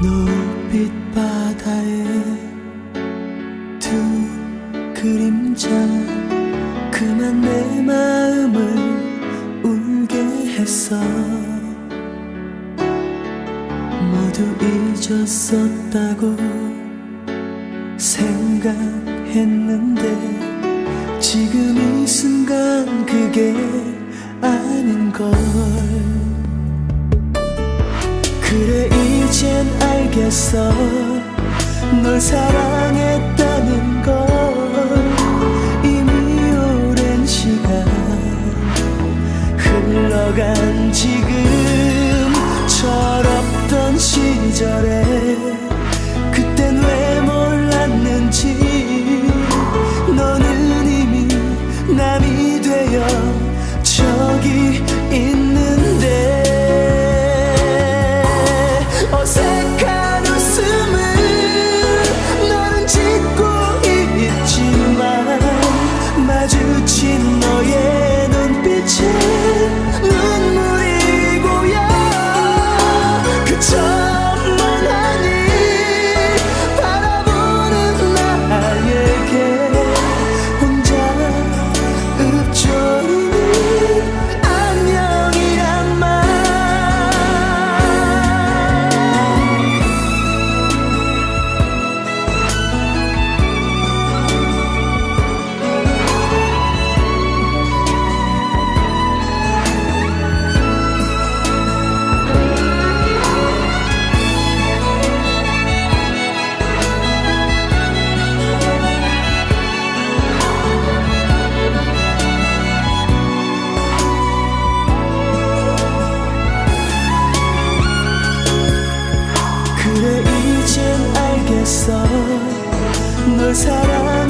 노을빛 바다에 두 그림자 그만 내 마음을 울게 했어. 모두 잊었었다고 생각했는데 지금 이 순간 그게 아닌걸. 그래 이젠 알겠어. 널 사랑했다는 걸. 이미 오랜 시간 흘러간 지금 철없던 시절에 그땐 왜 몰랐는지. 너는 이미 남이 되어 저기 있는데 어색한 웃음을 너는 짓고 있지만 마주친 너의 눈빛에 눈물이 고여. 그저만 하니 바라보는 나에게 혼자 읊조리는 안녕이란 말. 그래 이젠 알겠어. 널 사랑